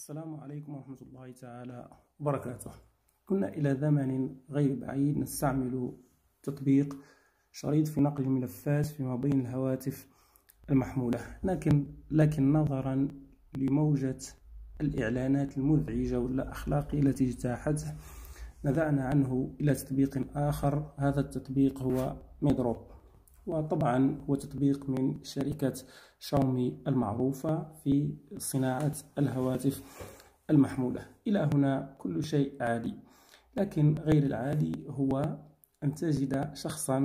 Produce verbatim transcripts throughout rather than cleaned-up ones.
السلام عليكم ورحمة الله تعالى وبركاته. كنا إلى زمن غير بعيد نستعمل تطبيق شريط في نقل الملفات فيما بين الهواتف المحمولة، لكن لكن نظرا لموجة الإعلانات المزعجة واللا أخلاقية التي اجتاحته نزعنا عنه إلى تطبيق آخر. هذا التطبيق هو ميدروب، وطبعا هو تطبيق من شركة شاومي المعروفة في صناعة الهواتف المحمولة. إلى هنا كل شيء عادي، لكن غير العادي هو أن تجد شخصا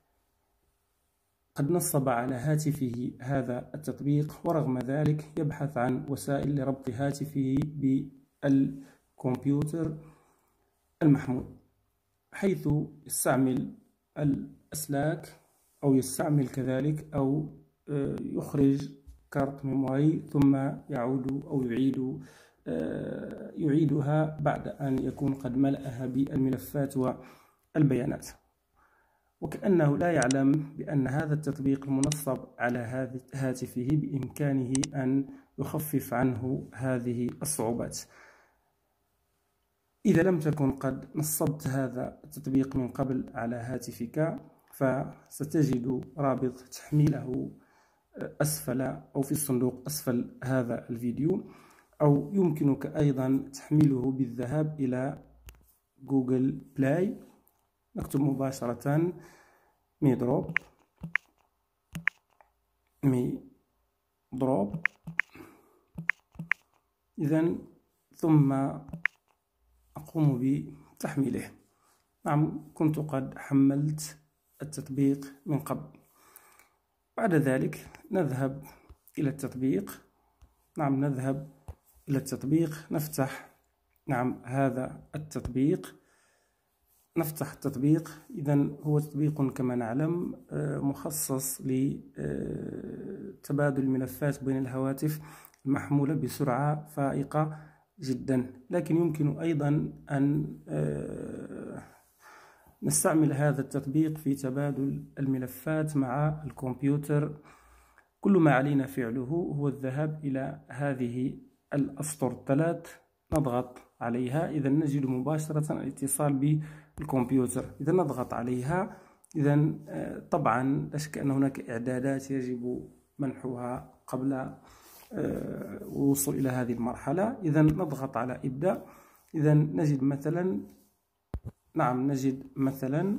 قد نصب على هاتفه هذا التطبيق، ورغم ذلك يبحث عن وسائل لربط هاتفه بالكمبيوتر المحمول، حيث يستعمل الأسلاك أو يستعمل كذلك أو يخرج كارت ميموري ثم يعود أو يعيد يعيدها بعد أن يكون قد ملأها بالملفات والبيانات، وكأنه لا يعلم بأن هذا التطبيق المنصب على هاتفه بإمكانه أن يخفف عنه هذه الصعوبات. إذا لم تكن قد نصبت هذا التطبيق من قبل على هاتفك فستجد رابط تحميله أسفل أو في الصندوق أسفل هذا الفيديو، أو يمكنك أيضا تحميله بالذهاب إلى جوجل بلاي. نكتب مباشرة ميدروب ميدروب إذن ثم أقوم بتحميله. نعم، كنت قد حملت التطبيق من قبل. بعد ذلك نذهب إلى التطبيق. نعم، نذهب إلى التطبيق، نفتح نعم هذا التطبيق، نفتح التطبيق. إذن هو تطبيق كما نعلم مخصص لتبادل الملفات بين الهواتف المحمولة بسرعة فائقة جدا، لكن يمكن أيضا أن نستعمل هذا التطبيق في تبادل الملفات مع الكمبيوتر. كل ما علينا فعله هو الذهاب إلى هذه الأسطر الثلاث، نضغط عليها، إذا نجد مباشرة الاتصال بالكمبيوتر. إذا نضغط عليها، إذا طبعا لا شك أن هناك إعدادات يجب منحها قبل الوصول إلى هذه المرحلة. إذا نضغط على إبدأ. إذا نجد مثلا نعم نجد مثلا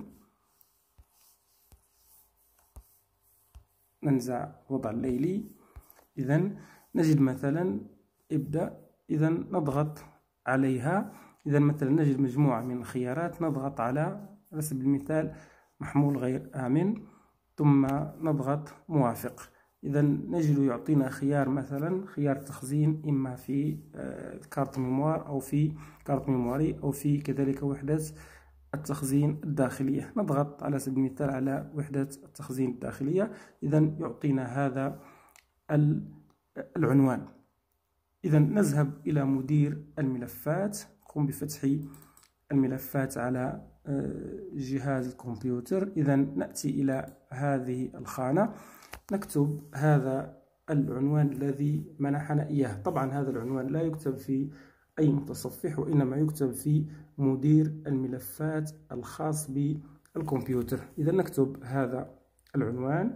ننزع الوضع الليلي. إذا نجد مثلا ابدأ. إذا نضغط عليها. إذا مثلا نجد مجموعة من الخيارات، نضغط على على سبيل المثال محمول غير آمن، ثم نضغط موافق. إذا نجد يعطينا خيار مثلا خيار تخزين، إما في كارت ميموار أو في كارت ميموري أو في كذلك وحدة التخزين الداخلية. نضغط على سبيل المثال على وحدة التخزين الداخلية. إذا يعطينا هذا العنوان. إذا نذهب إلى مدير الملفات، نقوم بفتح الملفات على جهاز الكمبيوتر. إذا نأتي إلى هذه الخانة، نكتب هذا العنوان الذي منحنا إياه. طبعا هذا العنوان لا يكتب في أي متصفح، وإنما يكتب في مدير الملفات الخاص بالكمبيوتر. إذا نكتب هذا العنوان.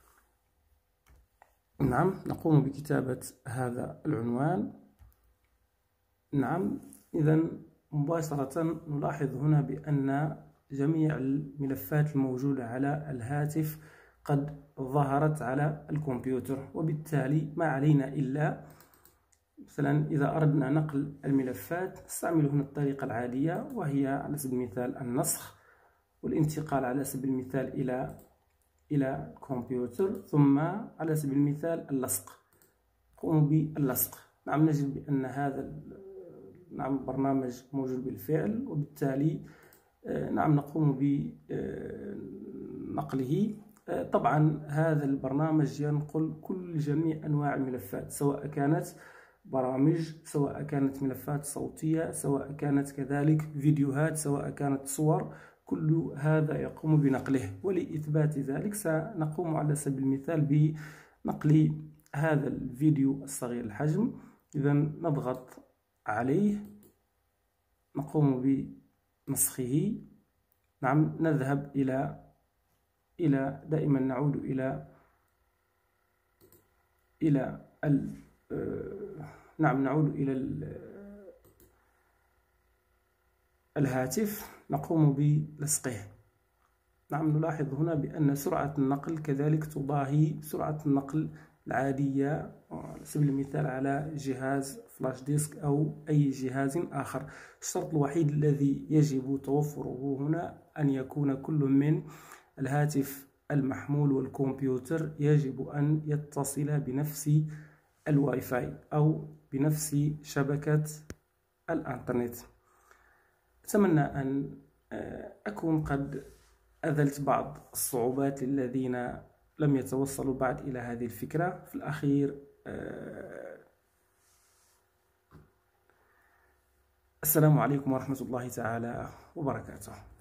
نعم، نقوم بكتابة هذا العنوان. نعم، إذا مباشرة نلاحظ هنا بأن جميع الملفات الموجودة على الهاتف قد ظهرت على الكمبيوتر، وبالتالي ما علينا إلا مثلا إذا أردنا نقل الملفات نستعمل هنا الطريقة العادية، وهي على سبيل المثال النسخ والانتقال على سبيل المثال إلى إلى الكمبيوتر، ثم على سبيل المثال اللصق. قوموا باللصق. نعم، نجد بأن هذا نعم البرنامج موجود بالفعل، وبالتالي نعم نقوم بنقله. طبعا هذا البرنامج ينقل كل جميع أنواع الملفات، سواء كانت برامج، سواء كانت ملفات صوتية، سواء كانت كذلك فيديوهات، سواء كانت صور، كل هذا يقوم بنقله. ولإثبات ذلك سنقوم على سبيل المثال بنقل هذا الفيديو الصغير الحجم. إذا نضغط عليه نقوم بنسخه. نعم، نذهب إلى إلى دائما نعود إلى إلى ال نعم نعود إلى الهاتف، نقوم بلصقه. نعم، نلاحظ هنا بأن سرعة النقل كذلك تضاهي سرعة النقل العادية، على سبيل المثال على جهاز فلاش ديسك أو أي جهاز آخر. الشرط الوحيد الذي يجب توفره هنا أن يكون كل من الهاتف المحمول والكمبيوتر يجب أن يتصل بنفس الواي فاي أو بنفس شبكة الإنترنت. أتمنى أن أكون قد أذلت بعض الصعوبات للذين لم يتوصلوا بعد إلى هذه الفكرة. في الأخير السلام عليكم ورحمة الله تعالى وبركاته.